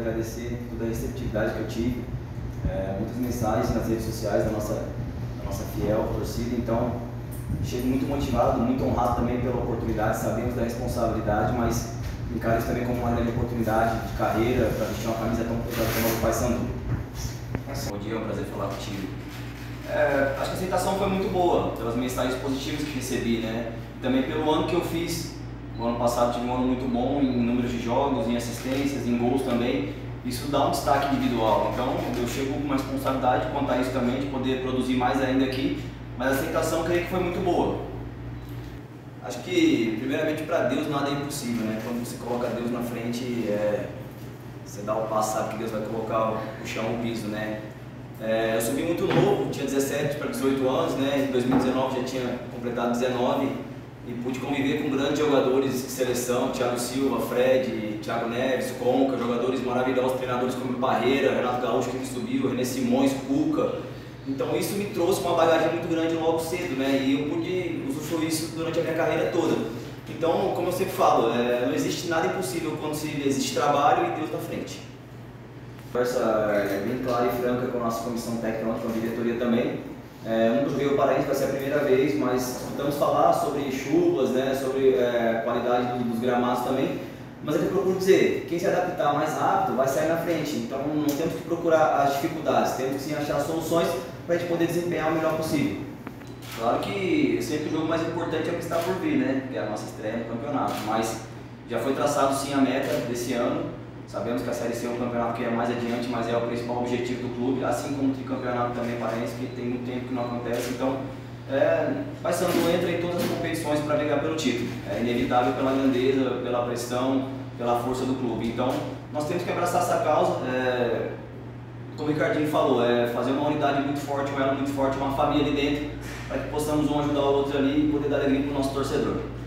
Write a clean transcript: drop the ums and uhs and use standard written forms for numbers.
agradecer toda a receptividade que eu tive, muitas mensagens nas redes sociais da nossa fiel torcida, então chego muito motivado, muito honrado também pela oportunidade, sabemos da responsabilidade, mas encaro isso também como uma grande oportunidade de carreira para vestir uma camisa tão pesada como o Paysandu. Bom dia, é um prazer falar contigo. Acho que a aceitação foi muito boa, pelas mensagens positivas que recebi, né? Também pelo ano que eu fiz. O ano passado tive um ano muito bom em números de jogos, em assistências, em gols também. Isso dá um destaque individual, então eu chego com uma responsabilidade quanto a isso também, de poder produzir mais ainda aqui, mas a aceitação eu creio que foi muito boa. Acho que, primeiramente, para Deus nada é impossível, né? Quando você coloca Deus na frente, você dá o passo, sabe que Deus vai colocar o chão, o piso, né? Eu subi muito novo, tinha 17 para 18 anos, né? Em 2019 já tinha completado 19 e pude conviver com grandes jogadores de seleção, Thiago Silva, Fred, Thiago Neves, Conca, jogadores maravilhosos, treinadores como Barreira, Renato Gaúcho que subiu, René Simões, Cuca. Então isso me trouxe uma bagagem muito grande logo cedo, né? E eu pude usufruir isso durante a minha carreira toda. Então, como eu sempre falo, não existe nada impossível quando existe trabalho e Deus na frente. Conversa bem clara e franca com a nossa comissão técnica, com a diretoria também. No Rio Paraense vai ser a primeira vez, mas escutamos falar sobre chuvas, né, sobre a qualidade dos gramados também. Mas é que eu procuro dizer, quem se adaptar mais rápido vai sair na frente. Então não temos que procurar as dificuldades, temos que sim achar soluções para a gente poder desempenhar o melhor possível. Claro que sempre o jogo mais importante é o que está por vir, né, que é a nossa estreia no campeonato. Mas já foi traçado sim a meta desse ano. Sabemos que a Série C é um campeonato que é mais adiante, mas é o principal objetivo do clube, assim como o tricampeonato também paraense, que tem muito tempo que não acontece. Então, Paysandu entra em todas as competições para brigar pelo título. É inevitável pela grandeza, pela pressão, pela força do clube. Então, nós temos que abraçar essa causa. Como o Ricardinho falou, fazer uma unidade muito forte, um elo muito forte, uma família ali dentro, para que possamos um ajudar o outro ali e poder dar alegria para o nosso torcedor.